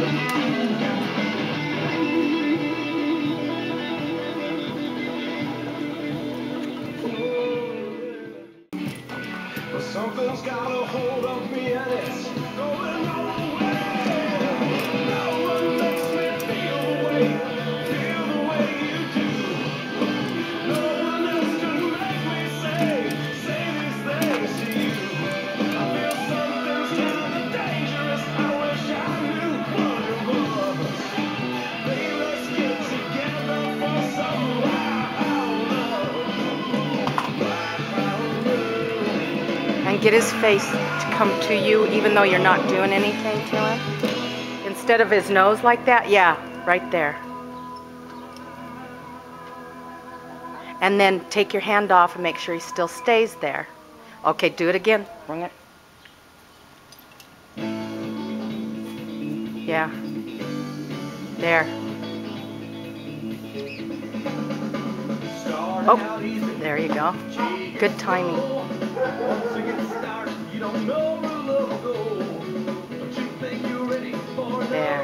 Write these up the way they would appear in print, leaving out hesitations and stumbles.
Something's got a hold of me and it's going nowhere. No one makes me feel the way you do. No one else can make me say these things to you. I feel something's kind of dangerous. I wish I knew what it was. Baby, let's get together for some wild love. And get his face to come to you even though you're not doing anything to him. Instead of his nose like that, yeah, right there. And then take your hand off and make sure he still stays there. Okay, do it again. Bring it. Yeah. There. Oh, there you go. Good timing. There.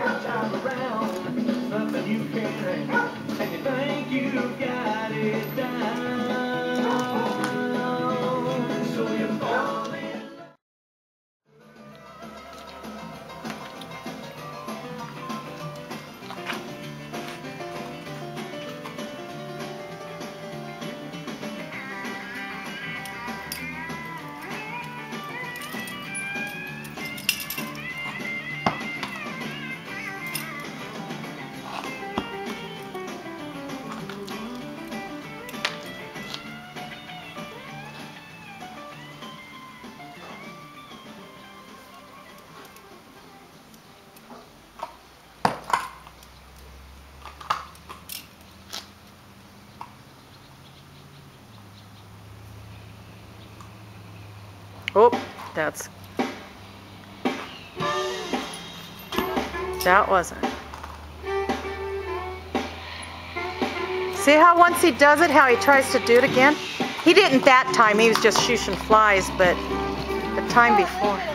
Oh, that wasn't. See how once he does it, how he tries to do it again? He didn't that time, he was just shooshing flies, but the time before.